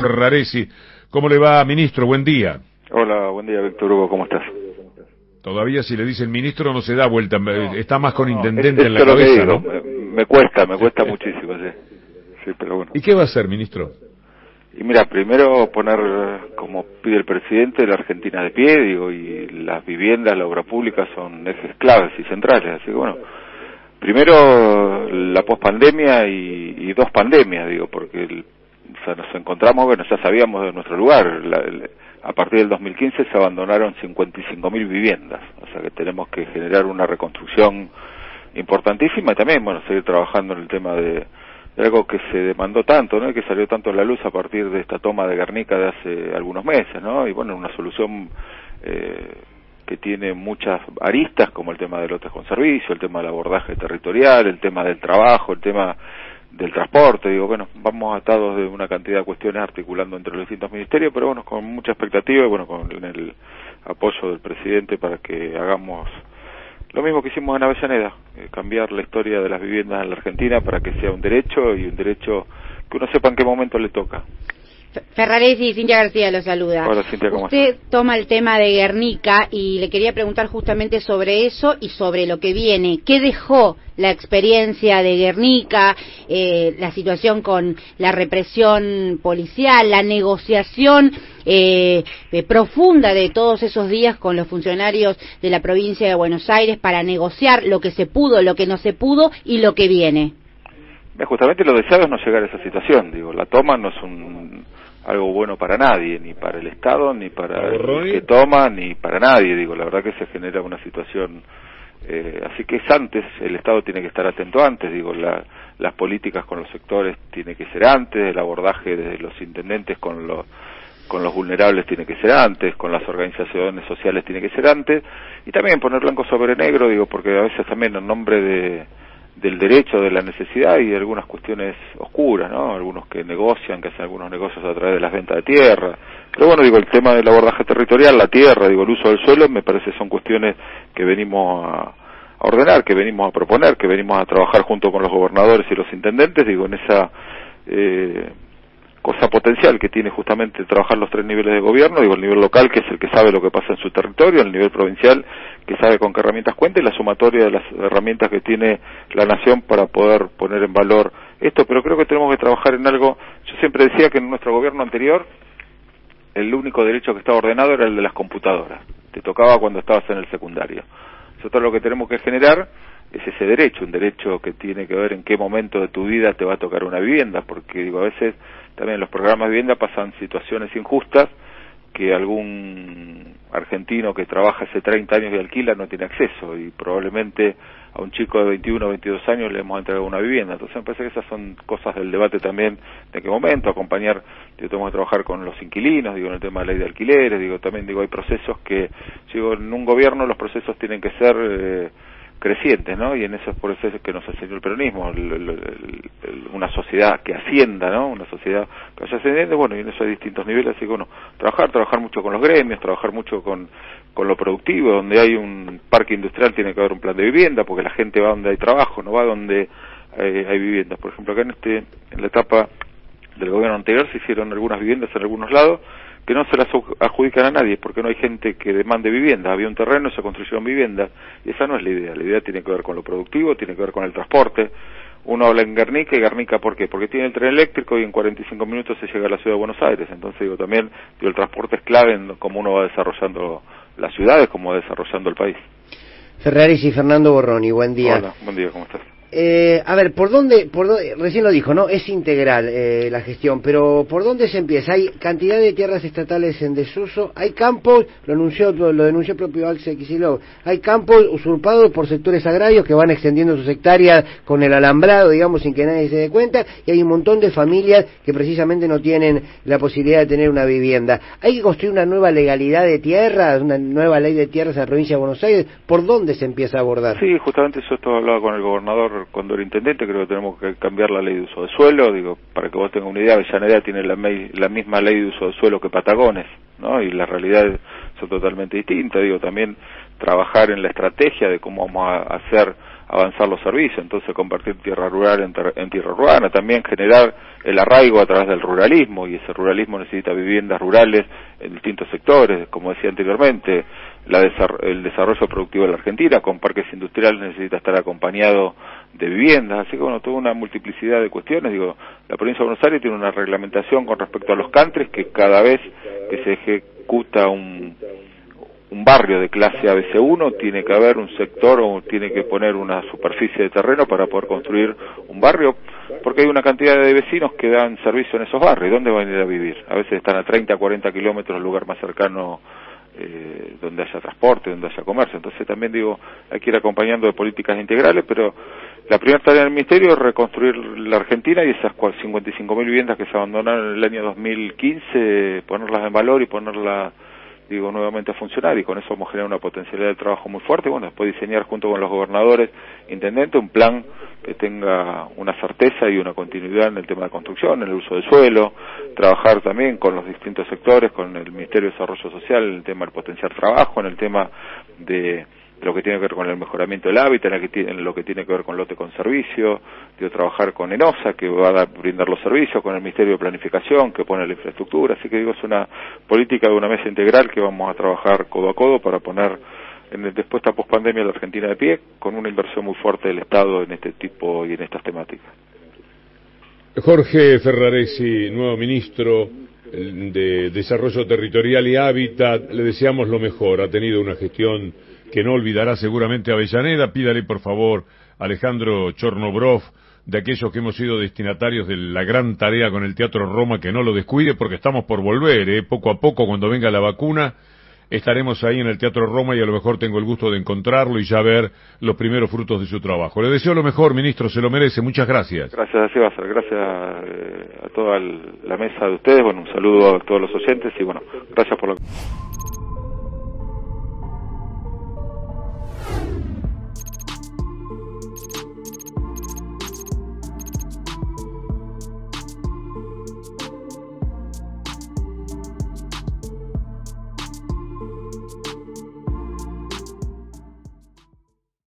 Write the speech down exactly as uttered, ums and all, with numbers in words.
Ferraresi. ¿Cómo le va, ministro? Buen día. Hola, buen día, Víctor Hugo, ¿cómo estás? Todavía si le dice el ministro no se da vuelta, no, está más con no, intendente es, en la cabeza, ¿no? Me, me cuesta, me cuesta muchísimo, sí. Sí, pero bueno. ¿Y qué va a hacer, ministro? Y mira, primero poner, como pide el presidente, la Argentina de pie, digo, y las viviendas, la obra pública son ejes claves y centrales, así que bueno, primero la pospandemia y, y dos pandemias, digo, porque el, o sea, nos encontramos, bueno, ya sabíamos de nuestro lugar, la, el, a partir del dos mil quince se abandonaron cincuenta y cinco mil viviendas, o sea que tenemos que generar una reconstrucción importantísima y también, bueno, seguir trabajando en el tema de, de algo que se demandó tanto, ¿no? Y que salió tanto a la luz a partir de esta toma de Guernica de hace algunos meses, ¿no? Y bueno, una solución eh, que tiene muchas aristas, como el tema del lotes con servicio, el tema del abordaje territorial, el tema del trabajo, el tema del transporte, digo, bueno, vamos atados de una cantidad de cuestiones articulando entre los distintos ministerios, pero bueno, con mucha expectativa y bueno, con el apoyo del presidente para que hagamos lo mismo que hicimos en Avellaneda, eh, cambiar la historia de las viviendas en la Argentina para que sea un derecho y un derecho que uno sepa en qué momento le toca. Ferraresi, Cintia García lo saluda. Hola, Cintia, ¿cómo Usted estás? toma el tema de Guernica y le quería preguntar justamente sobre eso y sobre lo que viene. ¿Qué dejó la experiencia de Guernica, eh, la situación con la represión policial, la negociación eh, eh, profunda de todos esos días con los funcionarios de la provincia de Buenos Aires para negociar lo que se pudo, lo que no se pudo y lo que viene? Justamente lo deseado es no llegar a esa situación, digo, la toma no es un algo bueno para nadie, ni para el Estado, ni para el que toma, ni para nadie, digo, la verdad que se genera una situación, eh, así que es antes, el Estado tiene que estar atento antes, digo, la, las políticas con los sectores tiene que ser antes, el abordaje de los intendentes con los con los vulnerables tiene que ser antes, con las organizaciones sociales tiene que ser antes, y también poner blanco sobre negro, digo, porque a veces también en nombre de del derecho, de la necesidad y de algunas cuestiones oscuras, ¿no? Algunos que negocian, que hacen algunos negocios a través de las ventas de tierra. Pero bueno, digo, el tema del abordaje territorial, la tierra, digo, el uso del suelo, me parece son cuestiones que venimos a, a ordenar, que venimos a proponer, que venimos a trabajar junto con los gobernadores y los intendentes, digo, en esa eh, cosa potencial que tiene justamente trabajar los tres niveles de gobierno, digo, el nivel local, que es el que sabe lo que pasa en su territorio, el nivel provincial, que sabe con qué herramientas cuenta, y la sumatoria de las herramientas que tiene la nación para poder poner en valor esto, pero creo que tenemos que trabajar en algo. Yo siempre decía que en nuestro gobierno anterior el único derecho que estaba ordenado era el de las computadoras, te tocaba cuando estabas en el secundario. Nosotros lo que tenemos que generar es ese derecho, un derecho que tiene que ver en qué momento de tu vida te va a tocar una vivienda, porque digo, a veces también en los programas de vivienda pasan situaciones injustas que algún argentino que trabaja hace treinta años y alquila no tiene acceso, y probablemente a un chico de veintiuno o veintidós años le hemos entregado una vivienda. Entonces me parece que esas son cosas del debate también, de qué momento, acompañar, digo, tenemos que trabajar con los inquilinos, digo, en el tema de la ley de alquileres, digo, también digo, hay procesos que, digo, en un gobierno los procesos tienen que ser eh, crecientes, ¿no? Y en esos procesos que nos enseñó el peronismo, el, el, el, el, una sociedad que ascienda, ¿no? Una sociedad que vaya ascendiendo, bueno, y en eso hay distintos niveles, así que bueno, trabajar, trabajar mucho con los gremios, trabajar mucho con, con lo productivo, donde hay un parque industrial tiene que haber un plan de vivienda, porque la gente va donde hay trabajo, no va donde eh, hay viviendas. Por ejemplo, acá en este, en la etapa del gobierno anterior se hicieron algunas viviendas en algunos lados, que no se las adjudican a nadie, porque no hay gente que demande vivienda. Había un terreno y se construyeron viviendas, y esa no es la idea. La idea tiene que ver con lo productivo, tiene que ver con el transporte. Uno habla en Guernica, y Guernica, ¿por qué? Porque tiene el tren eléctrico y en cuarenta y cinco minutos se llega a la ciudad de Buenos Aires. Entonces, digo, también digo, el transporte es clave en cómo uno va desarrollando las ciudades, cómo va desarrollando el país. Ferraresi, Fernando Borroni, buen día. Hola, buen día, ¿cómo estás? Eh, a ver, ¿por dónde, por dónde, recién lo dijo, ¿no? Es integral eh, la gestión, pero ¿por dónde se empieza? Hay cantidad de tierras estatales en desuso, hay campos, lo anunció, lo, lo denunció el propio Axel Kicillof, hay campos usurpados por sectores agrarios que van extendiendo sus hectáreas con el alambrado, digamos, sin que nadie se dé cuenta, y hay un montón de familias que precisamente no tienen la posibilidad de tener una vivienda. Hay que construir una nueva legalidad de tierras, una nueva ley de tierras en la provincia de Buenos Aires. ¿Por dónde se empieza a abordar? Sí, justamente eso esto hablaba con el gobernador cuando era intendente. Creo que tenemos que cambiar la ley de uso de suelo, digo, para que vos tengas una idea, Avellaneda tiene la, la misma ley de uso de suelo que Patagones, ¿no? Y las realidades son totalmente distintas, digo, también trabajar en la estrategia de cómo vamos a hacer avanzar los servicios, entonces convertir tierra rural en, en tierra urbana, también generar el arraigo a través del ruralismo, y ese ruralismo necesita viviendas rurales en distintos sectores, como decía anteriormente, la desar el desarrollo productivo de la Argentina, con parques industriales necesita estar acompañado de viviendas, así que bueno, toda una multiplicidad de cuestiones. Digo, la provincia de Buenos Aires tiene una reglamentación con respecto a los countries, que cada vez que se ejecuta un un barrio de clase A B C uno tiene que haber un sector o tiene que poner una superficie de terreno para poder construir un barrio, porque hay una cantidad de vecinos que dan servicio en esos barrios. ¿Dónde van a ir a vivir? A veces están a treinta, cuarenta kilómetros del lugar más cercano eh, donde haya transporte, donde haya comercio. Entonces también digo, hay que ir acompañando de políticas integrales, pero la primera tarea del Ministerio es reconstruir la Argentina, y esas cincuenta y cinco mil viviendas que se abandonaron en el año dos mil quince, ponerlas en valor y ponerlas, digo, nuevamente a funcionar, y con eso vamos a generar una potencialidad de trabajo muy fuerte. Bueno, después diseñar junto con los gobernadores, intendentes, un plan que tenga una certeza y una continuidad en el tema de construcción, en el uso del suelo, trabajar también con los distintos sectores, con el Ministerio de Desarrollo Social, en el tema del potenciar trabajo, en el tema de lo que tiene que ver con el mejoramiento del hábitat, en lo que tiene que ver con lote con servicio, de trabajar con ENOSA, que va a dar, brindar los servicios, con el Ministerio de Planificación, que pone la infraestructura. Así que digo, es una política de una mesa integral que vamos a trabajar codo a codo para poner en el, después de esta pospandemia la Argentina de pie, con una inversión muy fuerte del Estado en este tipo y en estas temáticas. Jorge Ferraresi, nuevo ministro de Desarrollo Territorial y Hábitat, le deseamos lo mejor. Ha tenido una gestión que no olvidará seguramente Avellaneda. Pídale por favor a Alejandro Chornobrov, de aquellos que hemos sido destinatarios de la gran tarea con el Teatro Roma, que no lo descuide, porque estamos por volver, ¿eh? Poco a poco, cuando venga la vacuna, estaremos ahí en el Teatro Roma, y a lo mejor tengo el gusto de encontrarlo y ya ver los primeros frutos de su trabajo. Le deseo lo mejor, ministro, se lo merece. Muchas gracias. Gracias, así va a ser. Gracias eh, a toda la mesa de ustedes. Bueno, un saludo a todos los oyentes y bueno, gracias por la...